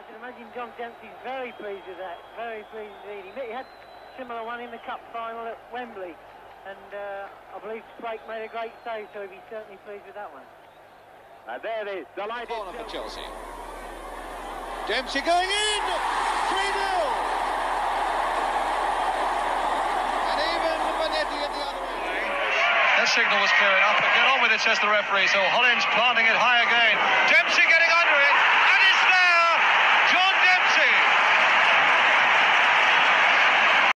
can imagine John Dempsey's very pleased with that. Very pleased indeed. He had a similar one in the cup final at Wembley. And I believe Sprake made a great save, so he'd be certainly pleased with that one. And there it is, delighted corner for Chelsea. Dempsey going in! 3-0! And even Benetti at the other end. That signal was clear enough, but get on with it, says the referee. So Hollins planting it high again. Dempsey